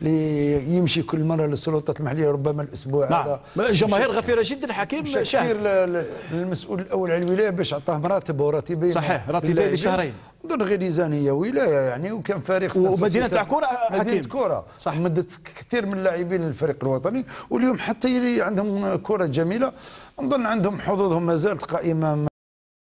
يمشي كل مره للسلطات المحليه، ربما الاسبوع هذا. نعم، جماهير غفيره جدا حكيم شاكر للمسؤول الاول على الولايه باش عطاه مراتب وراتبين. صحيح، راتبين لشهرين. نظن غليزان هي ولايه يعني، وكان فريق ومدينه تاع كره حكيم، مدينه كره صح، مدت كثير من اللاعبين للفريق الوطني، واليوم حتى عندهم كره جميله. نظن عندهم حظوظهم ما زالت قائمه.